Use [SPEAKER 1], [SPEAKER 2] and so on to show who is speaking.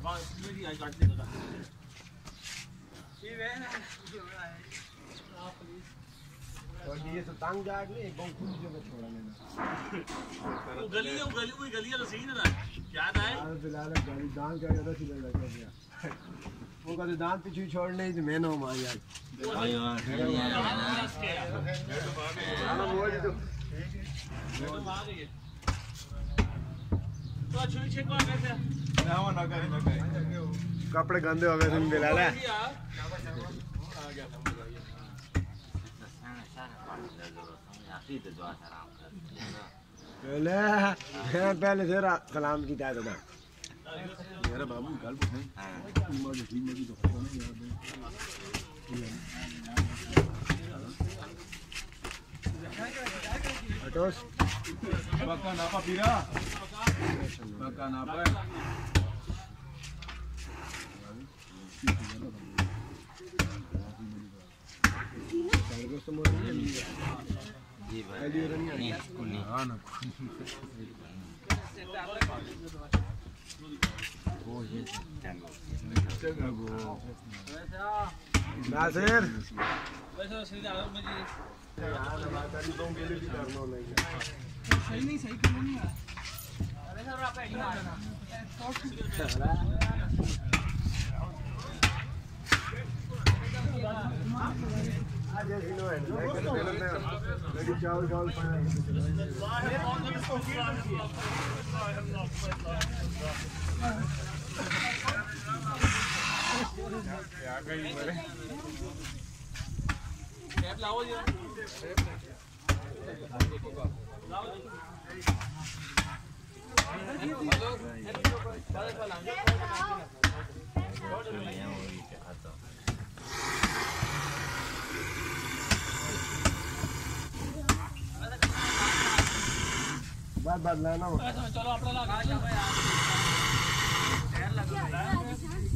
[SPEAKER 1] और ये तो तंग जाट नहीं एक बहुत खुली जगह छोड़ा मैंने
[SPEAKER 2] वो गली तो सही ना याद आए
[SPEAKER 1] फिलहाल गाड़ी दान का ज्यादा सीधा लगा गया वो कहते दान पीछे छोड़ नहीं तो मैं ना मार यार कपड़े गंदे हो गए तुम बिलाल पहले से सलाम की था मेरा बाबू गल हटोस
[SPEAKER 3] बका नापा पीरा बका नापा
[SPEAKER 4] जी भाई नहीं स्कूल नहीं
[SPEAKER 3] हां ना वो ये चंगा गो
[SPEAKER 1] नासिर
[SPEAKER 2] वैसे सीधा आ मैं जी
[SPEAKER 1] यार हमारी तो के लिए भी करना नहीं
[SPEAKER 2] सही नहीं है अरे सर आप नहीं मारना
[SPEAKER 1] आज इनो है लेकिन चावल
[SPEAKER 3] क्या गई मेरे
[SPEAKER 2] कैप लाओ जी लाओ जी
[SPEAKER 1] बात बदलाना
[SPEAKER 2] चलो अपना लगा